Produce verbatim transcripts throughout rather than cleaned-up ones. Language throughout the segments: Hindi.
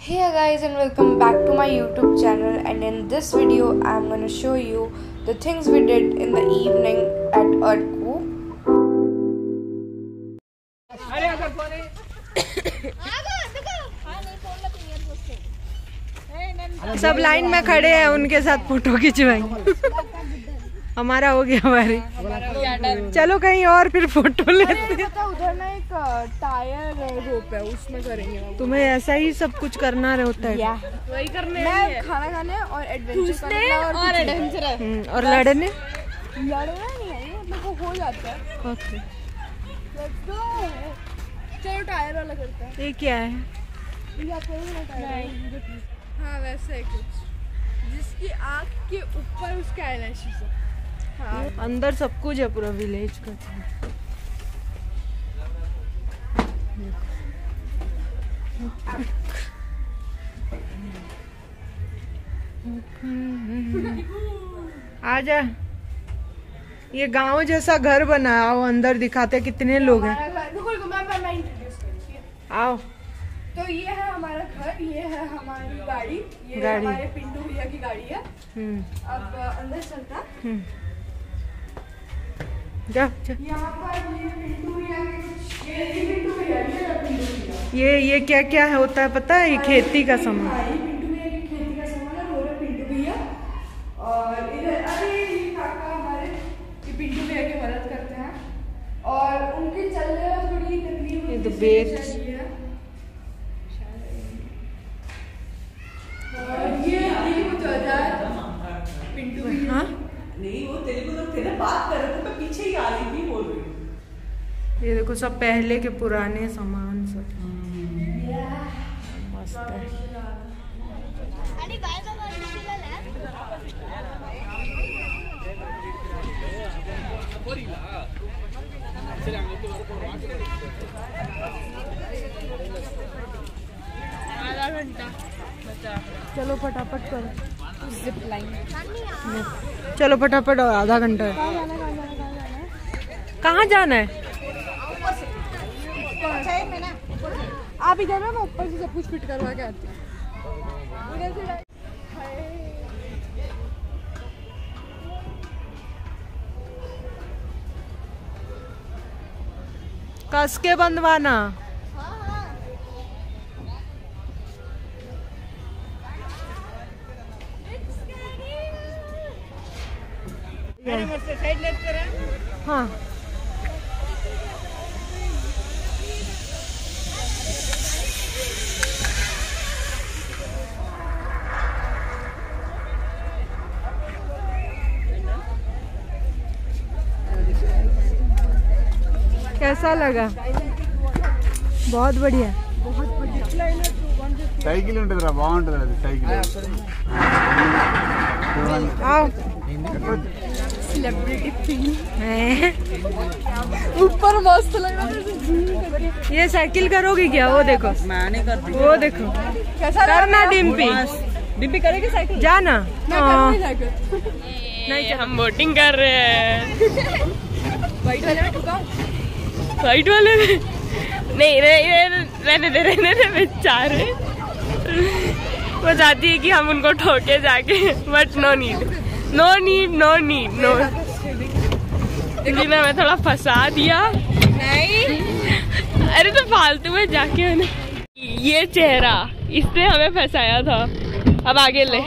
Hey guys, and welcome back to my YouTube channel, and in this video I'm going to show you the things we did in the evening at Arku. सब लाइन में खड़े हैं, उनके साथ फोटो खिंचवाएंगे। हमारा हो गया हमारी। चलो कहीं और फिर फोटो लेते हैं। उधर ना एक टायर रोप है, उसमें करेंगे। तुम्हें ऐसा ही सब कुछ करना होता है। वही करने मैं खाना खाने और एडवेंचर करना और, और एडवेंचर और लड़ने लड़ना नहीं है, मतलब वो हो जाता है। Okay let's go. चलो टायर वाला करते हैं। ये क्या है? हाँ वैसे कुछ जिसकी आँख के ऊपर उसके आईलैशेस है। हाँ। अंदर सब कुछ है, पूरा विलेज का। आजा, ये गांव जैसा घर बना है। आओ अंदर दिखाते कितने लोग हैं। आओ। तो ये है हमारा घर, ये है हमारी गाड़ी, ये गाड़ी। हमारे पिंटू भैया की गाड़ी है। अब अंदर चलता है। जा, जा। यहाँ पर ये पिंटू भैया के, ये पिंटू भैया, ये पिंटू भैया। ये ये क्या क्या है होता है पता है? ये खेती का सामान। हाँ, ये पिंटू भैया की खेती का सामान है। वो है पिंटू भैया। और इधर अरे ये काका हमारे, ये पिंटू भैया की मदद करते हैं और उनके चलने में थोड़ी तकलीफ ये तो होती बेच है। और ये ये कुछ औजार पिंटू भैया। हाँ? नहीं, वो तेरे को तो थे ना, बात कर रहे थे, मैं पीछे ही आ रही थी, बोल रही हूँ। ये देखो सब पहले के पुराने सामान सब मस्त है। आधा घंटा चलो फटाफट करो। Zip line. चलो फटाफट, और आधा घंटा है। कहाँ जाना है? आप इधर ना, मैं ऊपर से सब कुछ फिट करवा के आती हूँ। कस के बंधवाना। हाँ कैसा लगा? बहुत बढ़िया। సైకిల్ ఉంటుందిరా, బాగుంటుంది అది సైకిల్. आओ। सेलिब्रिटी फील ऊपर मस्त लग रहा है। ये साइकिल करोगी क्या? वो देखो, मैं नहीं करती। वो देखो। कैसा करना डिम्पी, डिम्पी करेगी साइकिल? जाना। मैं करूँगी साइकिल। नहीं, हम वोटिंग कर रहे हैं। वाइट वाले में ठुका, वाइट वाले में नहीं, रहने दे, रहने दे बेचारे। वो चाहती है कि हम उनको ठोके जाके, but no need, no need, no need, no. ने हमें थोड़ा फंसा दिया। नहीं अरे तो फालतू में जाके मैंने, ये चेहरा इसने हमें फंसाया था। अब आगे ले।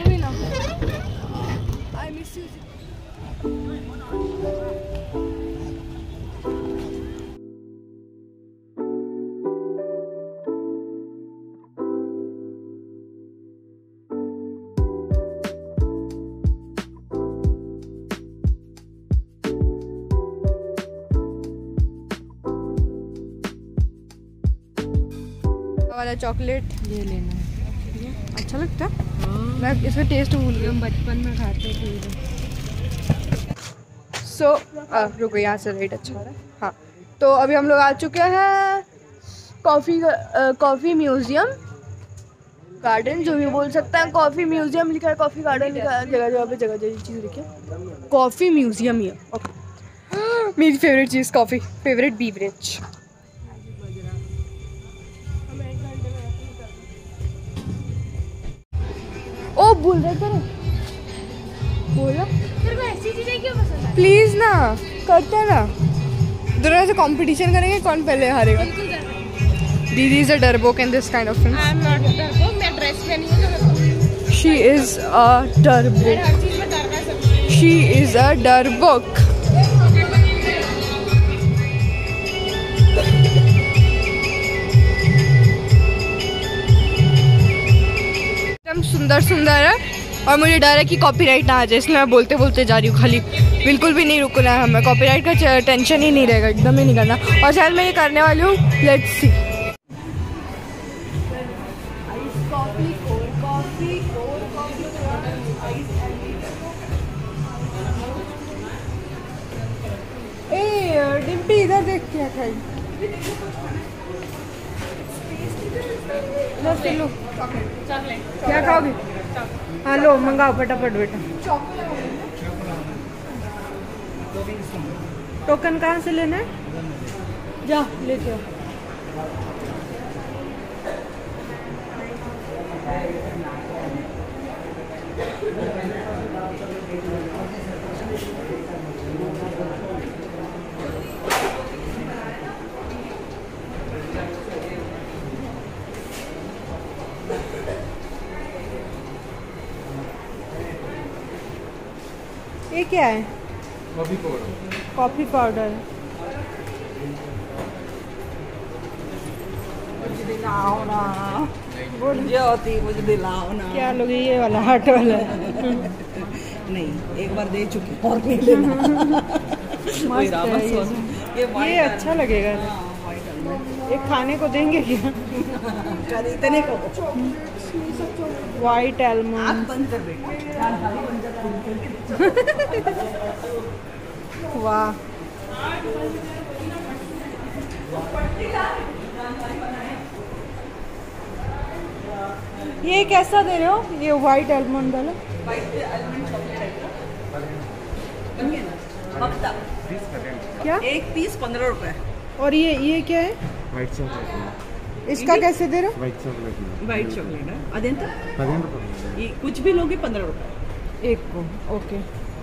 वाला चॉकलेट ये लेना है। अच्छा लगता है। मैं इसका टेस्ट भूल गई। हम बचपन में खाते थे। सो रुको, यहाँ से रेट अच्छा हो रहा है। हाँ, तो अभी हम लोग आ चुके हैं कॉफ़ी कॉफ़ी म्यूजियम गार्डन, जो भी बोल सकते हैं। कॉफ़ी म्यूजियम लिखा है, कॉफ़ी गार्डन लिखा है, जगह जगह पे जगह जगह चीज़ लिखी है। कॉफ़ी म्यूजियम ही है। ओके, मेरी फेवरेट चीज़ कॉफ़ी, फेवरेट बीवरेज। कब बोल रहे थे बोला तेरे को ऐसी चीजें क्यों पसंद है? प्लीज ना करते ना दोनों से कंपटीशन करेंगे कौन पहले हारेगा दीदी इज अ डरबोक in this kind of thing I am not डरपोक, मैं ड्रेस में नहीं हूँ। शी इज अ डरबोक हर चीज में डरना सब। शी इज अ डरबोक एकदम सुंदर सुंदर है और मुझे डर है कि कॉपीराइट ना आ जाए इसलिए मैं बोलते बोलते जा रही हूँ खाली बिल्कुल भी नहीं रुकना है हमें कॉपीराइट का टेंशन ही नहीं रहेगा एकदम ही नहीं करना और शायद मैं ये करने वाली हूँ लेट्स सी ए डिम्पी इधर देख क्या खाई लो क्या खाओगे हाँ लो मंगाओ फटाफट बेटा। टोकन कहाँ से लेना है? जा लेके आओ। ये क्या है? Coffee powder. Coffee powder. मुझे दिलाओ ना मुझे होती मुझे दिलाओ ना। क्या लोग ये वाला हार्ट वाला नहीं एक बार दे चुकी और नहीं लेना। मस्त है ये, ये, ये अच्छा लगेगा। ये खाने को देंगे क्या? इतने को वाइट एलमंड। बंद कर बेटा वाह ये कैसा दे रहे हो? ये वाइट एलमंड वाला क्या? एक पीस पंद्रह रुपए। और ये ये क्या है? White chocolate. इसका कैसे दे रहे हो? White chocolate. व्हाइट चॉकलेट है अदेंत पदिन रुपए। ये कुछ भी लोगे पंद्रह रुपए एक को ओके।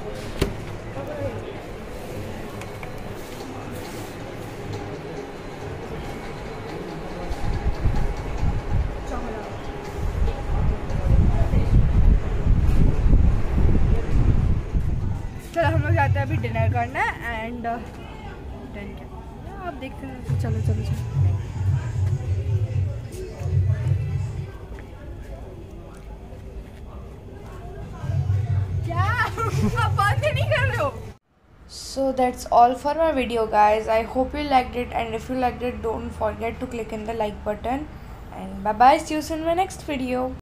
चलो हम लोग जाते हैं अभी डिनर करना एंड डन क्या आप देखते हैं चलो चलो चलो क्या आप बात नहीं कर रहे हो So that's all for my video guys. I hope you liked it and if you liked it don't forget to click in the like button and bye bye see you soon in my next video.